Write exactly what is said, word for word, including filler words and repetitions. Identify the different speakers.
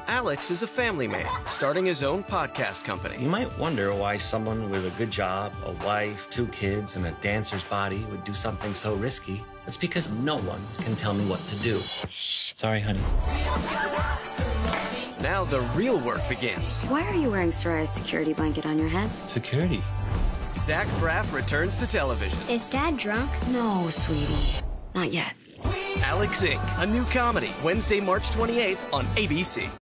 Speaker 1: Alex is a family man, starting his own podcast company.
Speaker 2: You might wonder why someone with a good job, a wife, two kids, and a dancer's body would do something so risky. It's because no one can tell me what to do. Shh. Sorry, honey.
Speaker 1: Now the real work begins.
Speaker 3: Why are you wearing Soraya's security blanket on your head?
Speaker 2: Security.
Speaker 1: Zach Braff returns to television.
Speaker 4: Is Dad drunk?
Speaker 3: No, sweetie. Not yet.
Speaker 1: Alex Incorporated, a new comedy, Wednesday, March twenty-eighth on A B C.